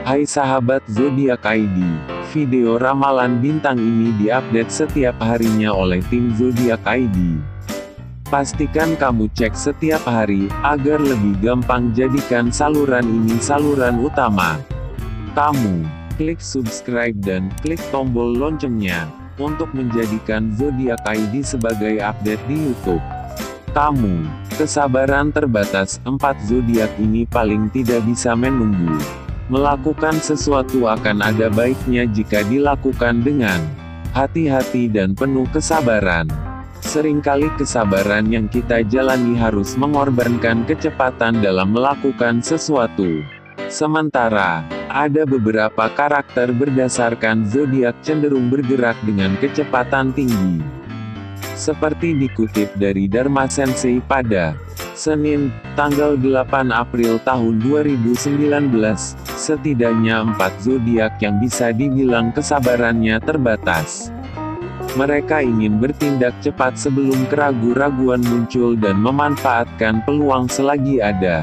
Hai sahabat Zodiak ID, video ramalan bintang ini diupdate setiap harinya oleh tim Zodiak ID. Pastikan kamu cek setiap hari, agar lebih gampang jadikan saluran ini saluran utama. Kamu, klik subscribe dan klik tombol loncengnya, untuk menjadikan Zodiak ID sebagai update di YouTube. Kamu, kesabaran terbatas, 4 zodiak ini paling tidak bisa menunggu. Melakukan sesuatu akan ada baiknya jika dilakukan dengan hati-hati dan penuh kesabaran. Seringkali kesabaran yang kita jalani harus mengorbankan kecepatan dalam melakukan sesuatu. Sementara, ada beberapa karakter berdasarkan zodiak cenderung bergerak dengan kecepatan tinggi. Seperti dikutip dari Dharma Sensei pada Senin, tanggal 8 April tahun 2019, setidaknya 4 zodiak yang bisa dibilang kesabarannya terbatas. Mereka ingin bertindak cepat sebelum keraguan-raguan muncul dan memanfaatkan peluang selagi ada.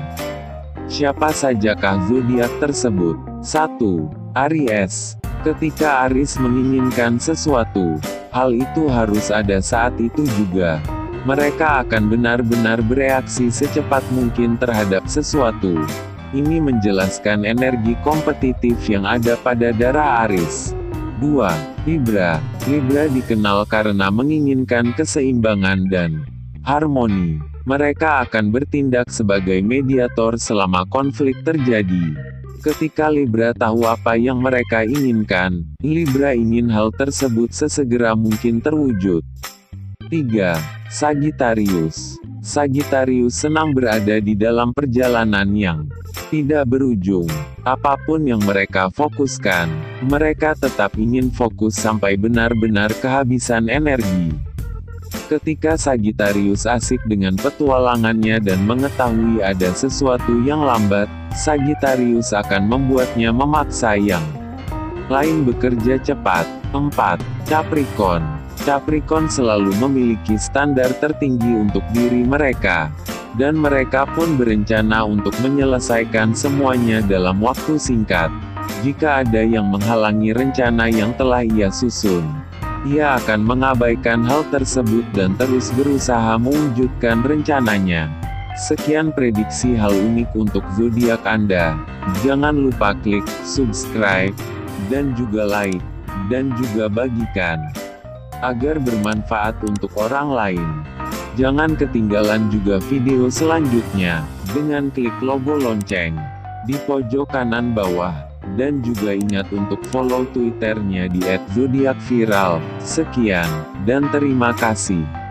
Siapa sajakah zodiak tersebut? 1. Aries. Ketika Aries menginginkan sesuatu, hal itu harus ada saat itu juga. Mereka akan benar-benar bereaksi secepat mungkin terhadap sesuatu. Ini menjelaskan energi kompetitif yang ada pada darah Aries. 2. Libra. Libra dikenal karena menginginkan keseimbangan dan harmoni. Mereka akan bertindak sebagai mediator selama konflik terjadi. Ketika Libra tahu apa yang mereka inginkan, Libra ingin hal tersebut sesegera mungkin terwujud. 3. Sagittarius. Sagittarius senang berada di dalam perjalanan yang tidak berujung. Apapun yang mereka fokuskan, mereka tetap ingin fokus sampai benar-benar kehabisan energi. Ketika Sagittarius asik dengan petualangannya dan mengetahui ada sesuatu yang lambat, Sagittarius akan membuatnya memaksa yang lain bekerja cepat. 4. Capricorn. Capricorn selalu memiliki standar tertinggi untuk diri mereka, dan mereka pun berencana untuk menyelesaikan semuanya dalam waktu singkat. Jika ada yang menghalangi rencana yang telah ia susun, ia akan mengabaikan hal tersebut dan terus berusaha mewujudkan rencananya. Sekian prediksi hal unik untuk zodiak Anda. Jangan lupa klik subscribe, dan juga like, dan juga bagikan, agar bermanfaat untuk orang lain. Jangan ketinggalan juga video selanjutnya, dengan klik logo lonceng di pojok kanan bawah. Dan juga ingat untuk follow Twitternya di @zodiakviral. Sekian, dan terima kasih.